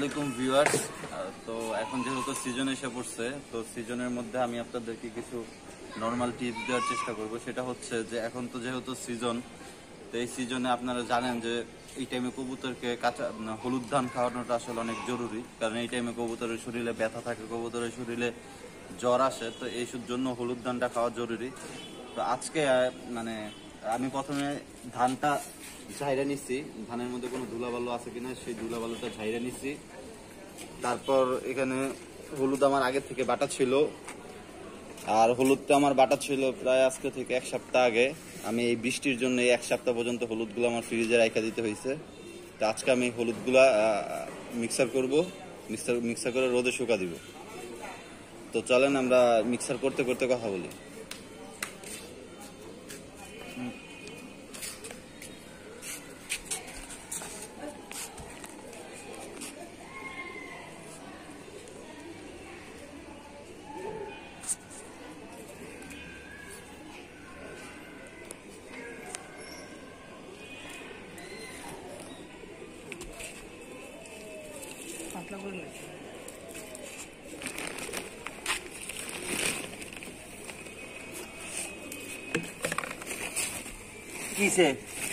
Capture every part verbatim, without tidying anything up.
আলাইকুম ভিউয়ার্স। তো এখন যেহেতু সিজন এসে পড়ছে, তো সিজনের মধ্যে আমি আপনাদেরকে কিছু নর্মাল টিপস দেওয়ার চেষ্টা করব। সেটা হচ্ছে যে এখন তো যেহেতু সিজন, তো এই সিজনে আপনারা জানেন যে এই টাইমে কবুতরকে কাঁচা হলুদ ধান খাওয়ানোটা আসলে অনেক জরুরি, কারণ এই টাইমে কবুতরের শরীরে ব্যথা থাকে, কবুতরের শরীরে জ্বর আসে, তো এই জন্য হলুদ ধানটা খাওয়া জরুরি। তো আজকে মানে আমি প্রথমে ধানটা ঝাইরা নিচ্ছি, ধানের মধ্যে কোনো ধুলাবালু আছে কিনা সেই ধুলাবালুটা ঝাইরা নিচ্ছি। তারপর এখানে হলুদ আমার আগে থেকে বাটা ছিল, আর হলুদটা আমার বাটা ছিল প্রায় আজকে থেকে এক সপ্তাহ আগে। আমি এই বৃষ্টির জন্য এই এক সপ্তাহ পর্যন্ত হলুদগুলো আমার ফ্রিজে রাখা দিতে হয়েছে। তো আজকে আমি হলুদগুলা মিক্সার করব, মিক্সার মিক্সার করে রোদে শুকা দিব। তো চলেন আমরা মিক্সার করতে করতে কথা বলি। কিসে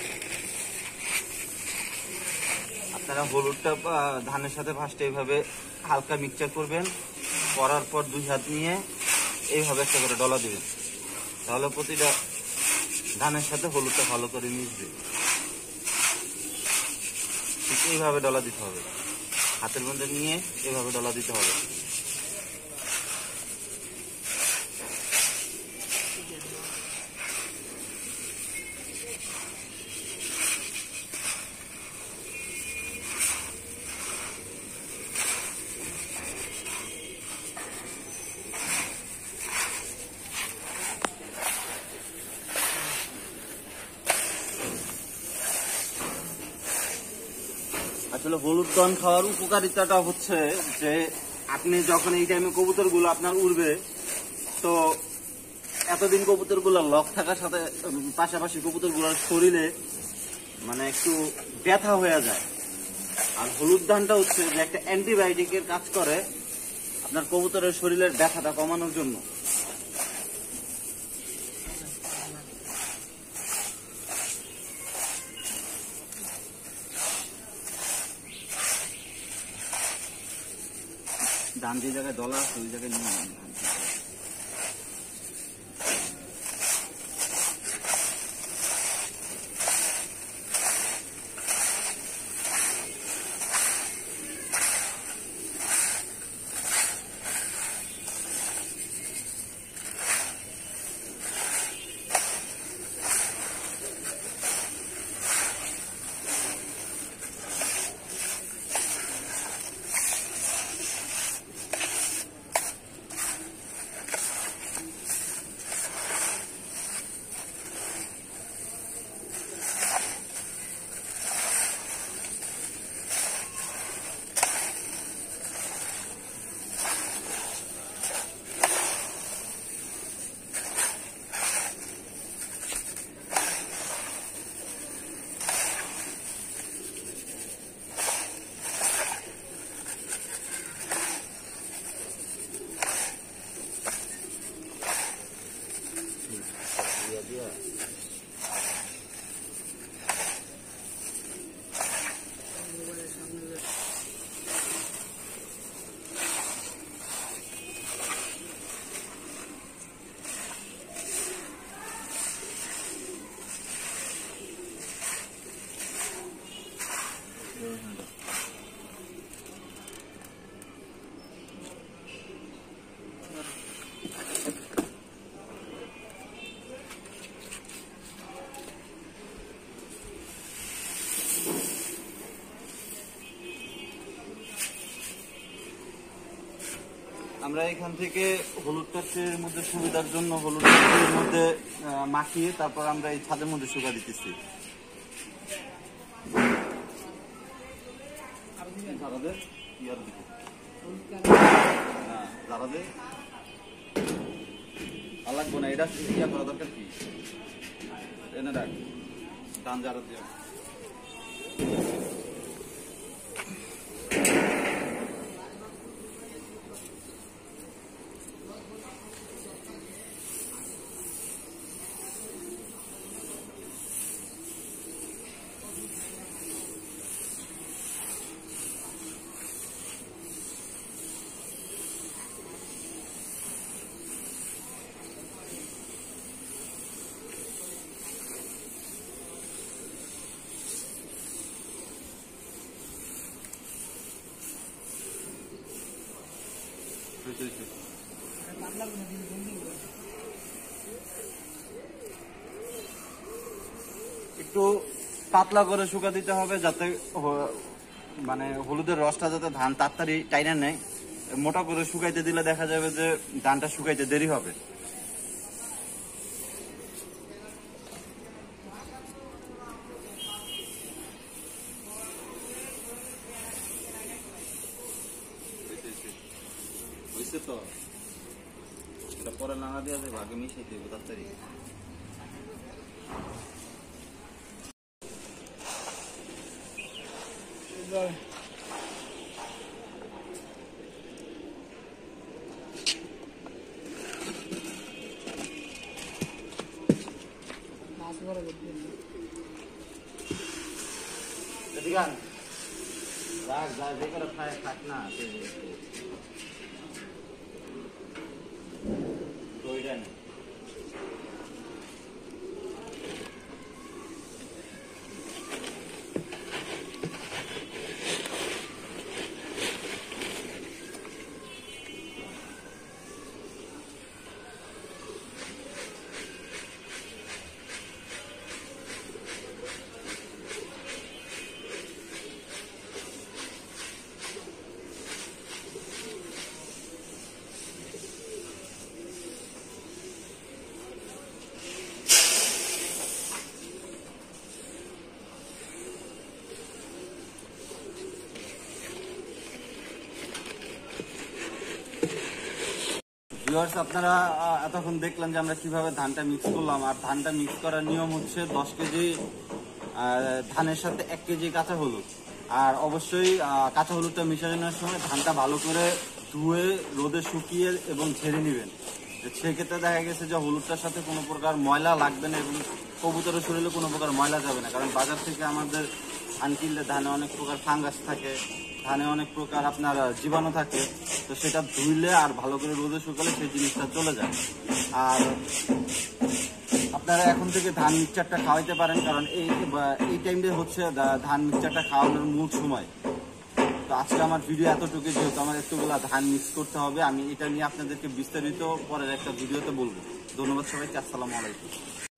আপনারা হলুদটা ধানের সাথে ফার্স্টে এইভাবে হালকা মিক্সচার করবেন, করার পর দুই হাত নিয়ে এইভাবে একটা করে ডলা দিবেন, তাহলে প্রতিটা ধানের সাথে হলুদটা ভালো করে মিশবে। ঠিক এইভাবে ডলা দিতে হবে, হাতের মধ্যে নিয়ে এইভাবে ডলা দিতে হবে। আসলে হলুদ ধান খাওয়ার উপকারিতাটা হচ্ছে যে আপনি যখন এই টাইমে কবুতর গুলো আপনার উড়বে, তো এতদিন কবুতর গুলো লক থাকার সাথে পাশাপাশি কবুতর গুলোর শরীরে মানে একটু ব্যথা হয়ে যায়। আর হলুদ ধানটা হচ্ছে যে একটা অ্যান্টিবায়োটিকের কাজ করে আপনার কবুতরের শরীরের ব্যথাটা কমানোর জন্য। ধান যে জায়গায় ডলা আছে ওই জায়গায় নিয়ে নেন। আমরা এখান থেকে হলুদটার মধ্যে সুবিধার জন্য হলুদের মধ্যে মাখিয়ে তারপর আমরা এই ছাদের মধ্যে শুকা দিতেছি। লাগবো না, এটা ইয়া করা দরকার কি এনে রাখ ধান জারা দিয়ে একটু পাতলা করে শুকা দিতে হবে, যাতে মানে হলুদের রসটা যাতে ধান তাড়াতাড়ি টাইনা নেয়। মোটা করে শুকাইতে দিলে দেখা যাবে যে ধানটা শুকাইতে দেরি হবে। হয়েছে তো, এটা পরে নাড়া দিয়ে যাবে, আগে মিশাইতে হবে তাড়াতাড়ি। রাখ যা যে করে খায় খাক না, ওইটা না। ভিউয়ার্স, আপনারা এতক্ষণ দেখলেন যে আমরা কিভাবে ধানটা মিক্স করলাম। আর ধানটা মিক্স করার নিয়ম হচ্ছে দশ কেজি ধানের সাথে এক কেজি কাঁচা হলুদ। আর অবশ্যই কাঁচা হলুদটা মিশানোর সময় ধানটা ভালো করে ধুয়ে রোদে শুকিয়ে এবং ঝেড়ে নেবেন। সেক্ষেত্রে দেখা গেছে যে হলুদটার সাথে কোনো প্রকার ময়লা লাগবে না এবং কবুতরের শরীরে কোনো প্রকার ময়লা যাবে না। কারণ বাজার থেকে আমাদের ধান কিনলে ধানে অনেক প্রকার ফাঙ্গাস থাকে, ধানে অনেক প্রকার আপনার জীবাণু থাকে। তো সেটা ধুইলে আর ভালো করে রোদে শুকালে সেই জিনিসটা চলে যায়। আর আপনারা এখন থেকে ধান মিক্সচারটা খাওয়াইতে পারেন, কারণ এই এই টাইমটা হচ্ছে ধান মিক্সচারটা খাওয়ানোর মূল সময়। তো আজকে আমার ভিডিও এতটুকু, যেহেতু আমার এতগুলা ধান মিক্স করতে হবে, আমি এটা নিয়ে আপনাদেরকে বিস্তারিত পরের একটা ভিডিওতে বলবো। ধন্যবাদ সবাইকে, আসসালামু আলাইকুম।